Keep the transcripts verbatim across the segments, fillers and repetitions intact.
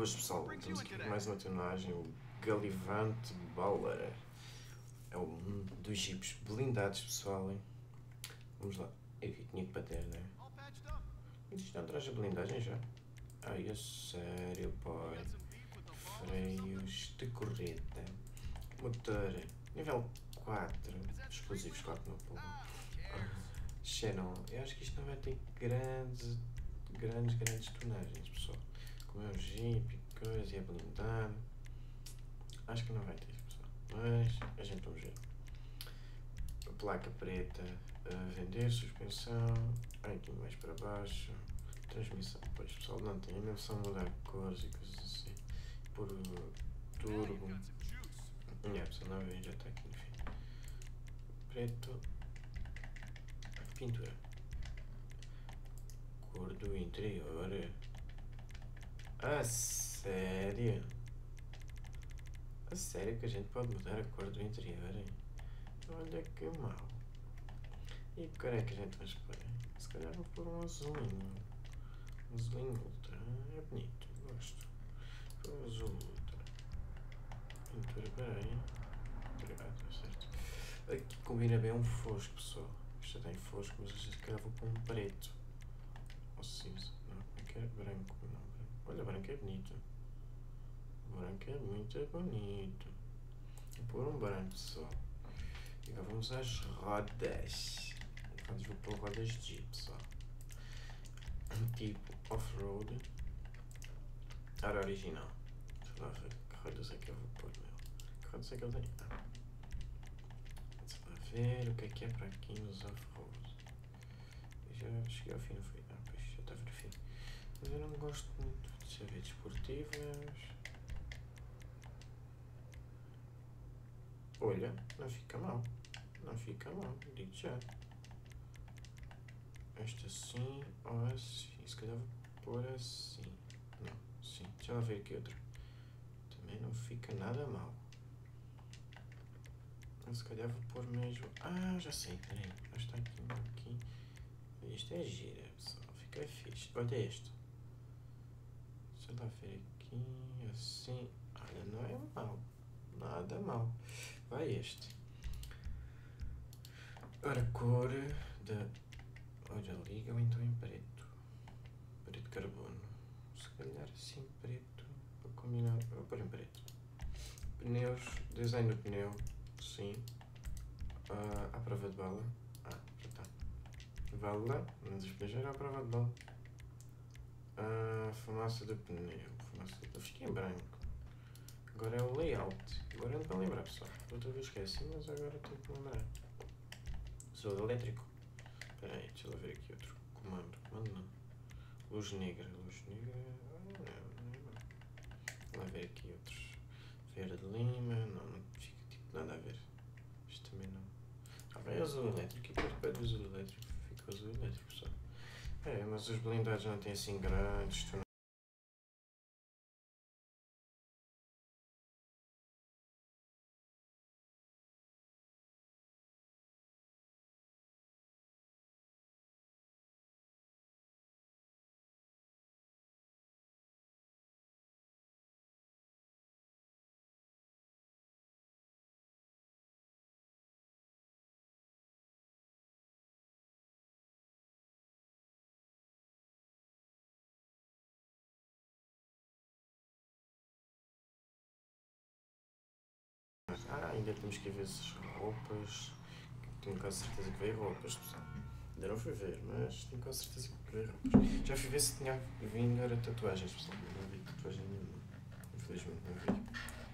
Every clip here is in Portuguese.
Boas pessoal, temos aqui mais uma tonagem, o Galivante Baller. É um dos jipes blindados, pessoal, hein? Vamos lá. Eu tinha que bater, né? Isto não traz a blindagem já? Ai, a sério, pai. Freios de corrida. Motor nível quatro. Explosivos, claro que não pô. Xenon. Eu acho que isto não vai ter grandes, grandes, grandes tonagens, pessoal. Como é um jeep e coisa, e é blindado. Acho que não vai ter, pessoal. Mas a gente vai ver. A placa preta a vender, suspensão. Aqui mais para baixo. Transmissão. Pois, pessoal, não tem. Ainda só mudar cores e coisas assim. Por turbo. É, pessoal, não vem, já está aqui no fim. Preto. Pintura. Cor do interior. A sério? A sério que a gente pode mudar a cor do interior, hein? Olha que mal. E que cor é que a gente vai escolher? Se calhar vou pôr um azulinho. Um azulinho ultra. É bonito, gosto. Um azul ultra. Pintura, peraí. Ah, está certo. Aqui combina bem um fosco, pessoal. Isto já tem fosco, mas se calhar vou pôr um preto. Ou cinza. Não, é que é branco. Não, branco. Olha, branco é bonito. Branco é muito bonito. Vou pôr um branco, pessoal. E agora vamos às rodas. Rodas, vou pôr rodas Jeep, pessoal. Tipo off-road. Era original. Deixa lá ver que rodas é que eu vou pôr nele. Que rodas é que eu tenho? Ah. Deixa lá ver o que é que é para aqui nos off-road. Já cheguei ao fim, não fui? Ah, pois já estava no fim. Mas eu não gosto muito. Deixa eu ver, desportivas. Olha, não fica mal. Não fica mal, digo já. Esta assim ou assim. Se calhar vou pôr assim. Não, sim. Deixa lá ver aqui outra. Também não fica nada mal. Mas se calhar vou pôr mesmo. Ah, já sei, peraí. Está aqui, aqui. Isto é gira, pessoal. Fica fixe. Olha este. Deixa lá ver aqui. Assim. Olha, não é mal. Nada mal. Vai este. Ora, cor da. Olha, liga ou então em preto. Preto carbono. Se calhar assim preto. Para combinar. Vou pôr em preto. Pneus. Design do pneu. Sim. Uh, à prova de bala. Ah, já está. Válvula. Mas os pneus já era à prova de bala. Uh, fumaça do pneu. Fumaça do. Fiquei em branco. Agora é o layout. Agora não para lembrar, pessoal. Outra vez esqueci, mas agora tenho que lembrar. Sou elétrico. Espera aí, deixa eu ver aqui outro comando. Comando não. Luz negra. Luz negra. Ah, não, não é bom. Vamos ver aqui outros. Verde lima. Não, não fica tipo nada a ver. Isto também não. Ah, vai azul elétrico. E depois pede azul elétrico. Fica azul elétrico, pessoal. É, mas os blindados não têm assim grandes. Ah, ainda temos que ver essas roupas. Tenho quase certeza que veio roupas, pessoal. Ainda não fui ver, mas tenho quase certeza que veio roupas. Já fui ver se tinha vindo era tatuagens, pessoal. Não vi tatuagem nenhuma. Infelizmente não vi.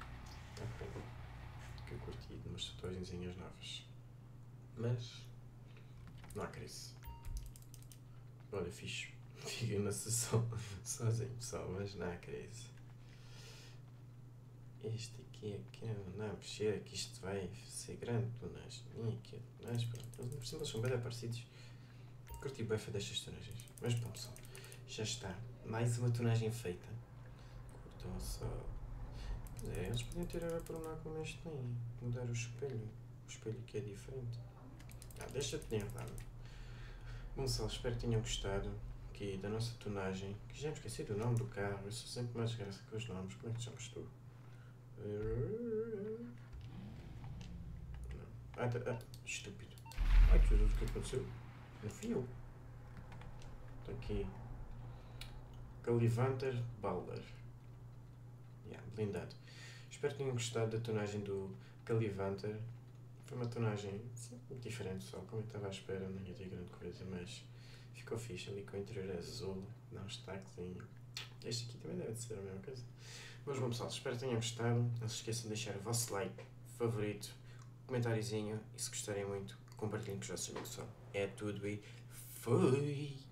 Que eu curti de umas tatuagenzinhas novas. Mas não há crise. Olha, fixe. Fiquei na sessão sozinho, pessoal, mas não há crise. Este aqui é que não dá a mexer, que isto vai ser grande tonagem. E aqui a tonagem, pronto. Eles, por cima, eles são bem parecidos. Curti bem destas tonagens. Mas bom, pessoal, já está. Mais uma tonagem feita. Curtam só. É, eles podiam ter a tornar como este tem. Mudar o espelho. O espelho que é diferente. Ah, deixa-te nervado. Bom, pessoal, espero que tenham gostado. aqui da nossa tonagem, que já me esqueci do nome do carro, eu sou sempre mais graça com os nomes. Como é que te chamas tu? Não. Ah, tá, ah, estúpido. Ai, que Jesus, o que aconteceu? Não fui eu. Está aqui. Galivanter Balder. Yeah, blindado. Espero que tenham gostado da tonagem do Galivanter. Foi uma tonagem sim, diferente só, como eu estava à espera, não ia ter grande coisa, mas ficou fixe ali com o interior azul, dá um destaquezinho. Este aqui também deve ser a mesma coisa. Mas bom pessoal, espero que tenham gostado. Não se esqueçam de deixar o vosso like, favorito, comentáriozinho e se gostarem muito, compartilhem com os vossos amigos. É tudo e fui!